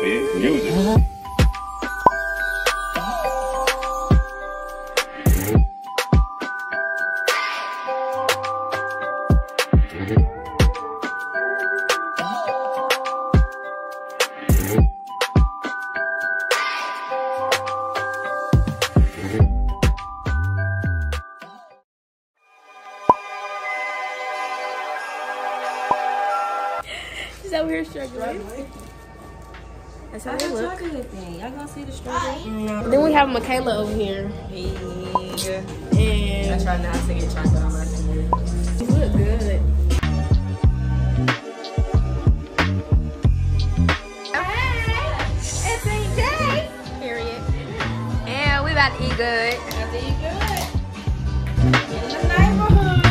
happy music. She's over here struggling. That's how they look. Y'all gonna see the struggle? Then we have Michaela over here. Yeah. And I try not to get chocolate on my fingers. you look good. It's AJ. Period. And we about to eat good. After you good. In the neighborhood.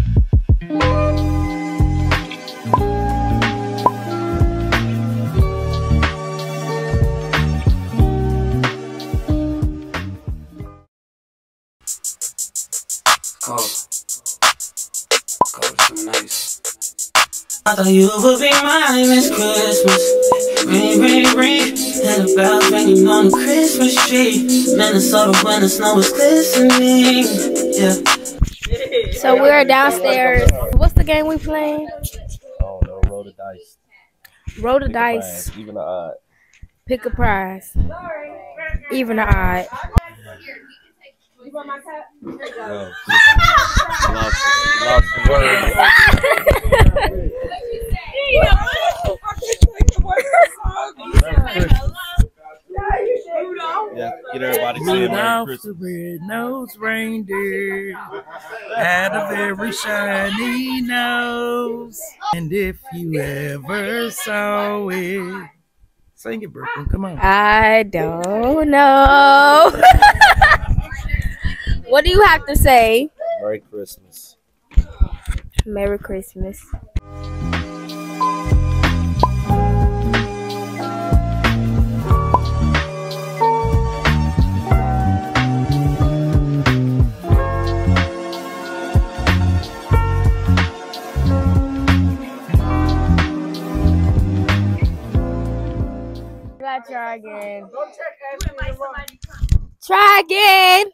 I thought you would be mine this Christmas. Ring, ring, ring. And the bells ringing on the Christmas tree. Minnesota when the snow is glistening. Yeah. So we're downstairs. What's the game we playing? Oh no, roll the dice. Roll the Pick a dice. prize, even the odd. Pick a prize. Even or odd. You want my cup? Oh, lost the word. Yeah, get everybody saying Merry Christmas. The red-nosed reindeer had a very shiny nose. And if you ever saw it, sing it, Brooklyn. Come on. I don't know. What do you have to say? Merry Christmas. Merry Christmas. Try again. Try again.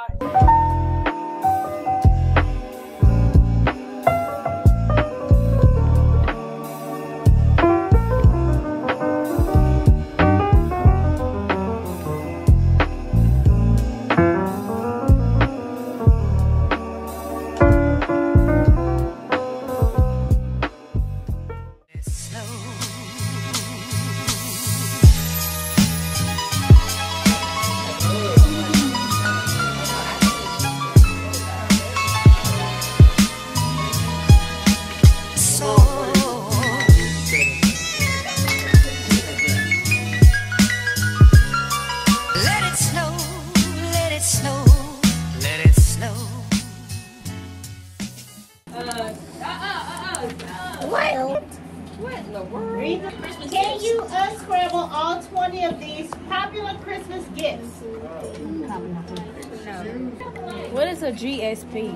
Can you unscramble all 20 of these popular Christmas gifts? What is a GSP?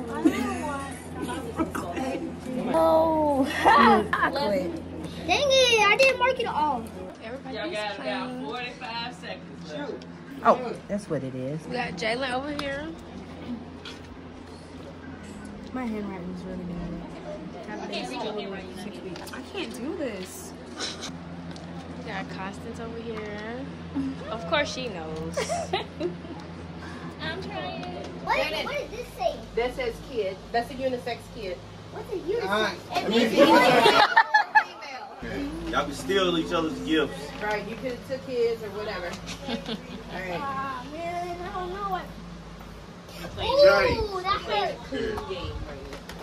Oh, chocolate. Dang it, I didn't mark it all. Y'all got about 45 seconds left. Oh, that's what it is. We got Jalen over here. My handwriting is really bad. I can't do this. We got Constance over here. Of course she knows. I'm trying. What does this say? That says kid. That's a unisex kid. What's a unisex? It means female. Y'all can steal each other's gifts. Right, you could have took his or whatever. All right. Aw, man, I don't know what. Jay. Ooh, that hurt. Cool game right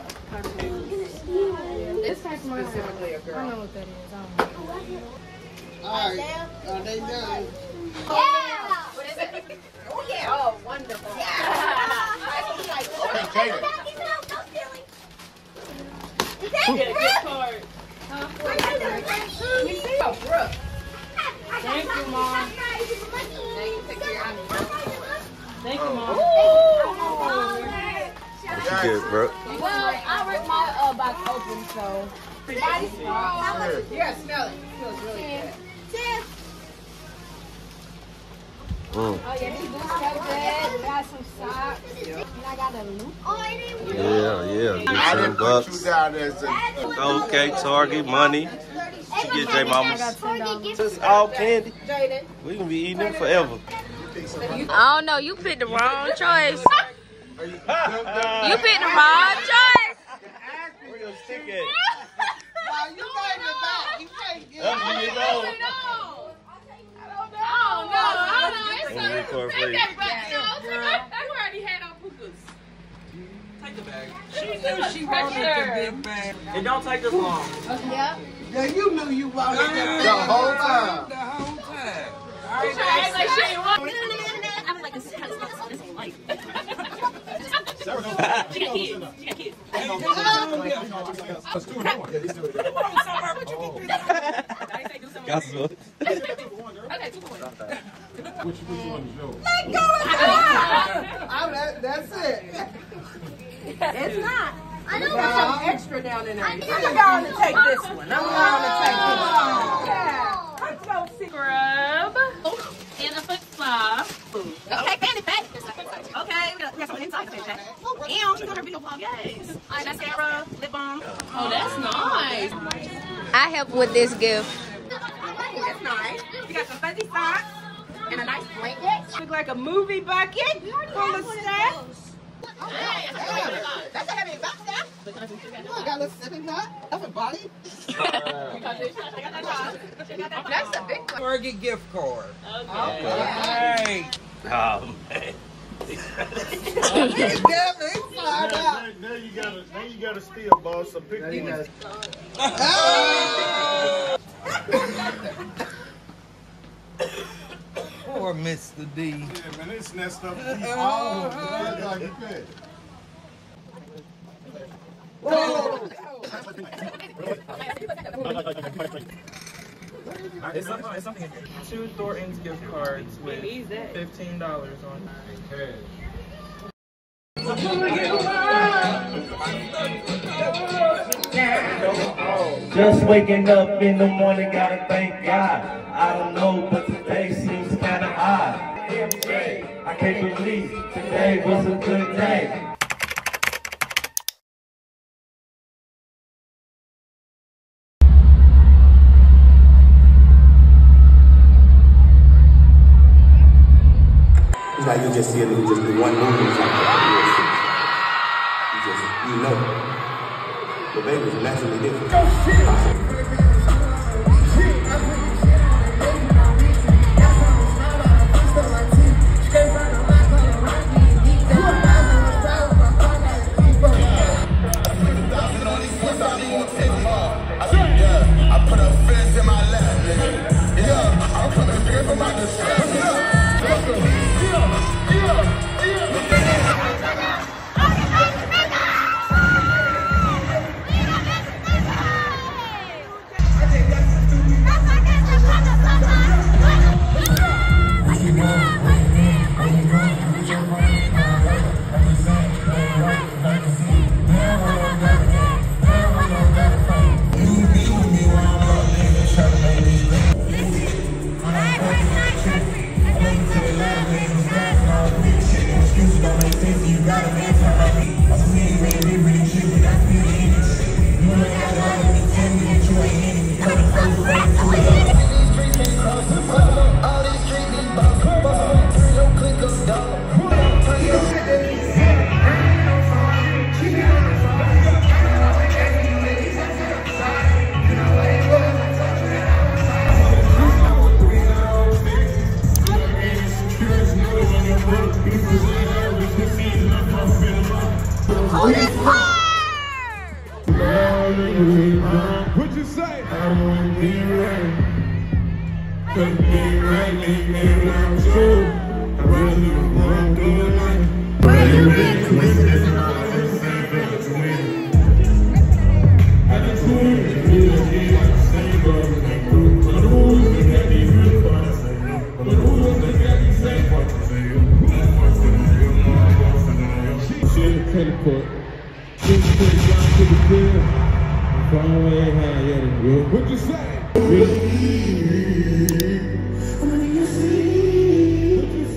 This here. Specifically a girl. I know what that is. Alright, they done? yeah! What is it? Oh, yeah. Oh, wonderful. Is that card. Brooke? Oh, Brooke. Thank you, Mom. Thank you, Mom. What you get, bro? Well, I ripped my box open, so. Yeah, smell it. It feels really good. Oh yeah, these boots so good. Got some socks. And I got a loop. Yeah. I didn't put you down there. Okay, Target, money. She get J Mama's. It's all candy. We gonna be eating them forever. I don't know. You picked the wrong choice. You picked the wrong choice. Where your stick at? You gave it back. You can't get it. I don't know. It's Take that back. I already had our pukas. Take the bag. She knew she wanted the big bag. It don't take us long. Yep. Yeah, you knew you wanted that the whole time. The whole time. I was like, this ain't life. She got kids. Got some. Okay, 2 points. Which one is yours? That's it. It's not. I know there's some extra down in there. I'm going to take this one. I'm going to take this one. Yeah. Let's go see. Scrub. And a foot flop. Okay, fanny pack. Okay, we got some inside fanny pack. And she's on her video blog. Yes. All right, mascara, lip balm. Oh, that's nice. I help with this gift. That's nice. We got some fuzzy socks and a nice blanket. Look like a movie bucket full of stuff. That's a heavy box now. I got a sitting nut. That's a body. That's a big one. Target gift card. Okay. Hey. Oh man. Now you gotta steal, boss. So pick these. Poor Mr. D. Yeah, man, they snatched up. It's something. 2 Thornton's gift cards with $15 on it. Just waking up in the morning, gotta thank God. I don't know, but today seems kinda odd. I can't believe today was a good day. It's like you just see it in just one movie. You know. The baby's naturally different. I put a fence in my lap. Yeah, I'm coming straight from my What'd you say? I wanna be right. Couldn't be right, ain't I'm true. I really want to do it. Where you been? I just want to be stable. But who was the guy you really want to say? But who was the guy you say what to say? Shit, teleport. Just put it down to the field. What'd you say? What'd you say?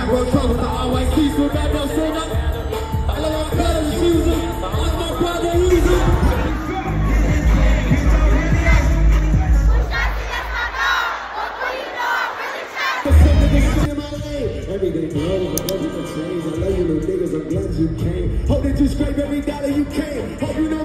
Real talk with the all white teeth, so bad, no sin up. I love my brother, shoes up. I'm my brother, he's up. Everything grows, but everything changes. I love you, little niggas. I'm glad you came. Hope that you scrape every dollar you can. Hope you know.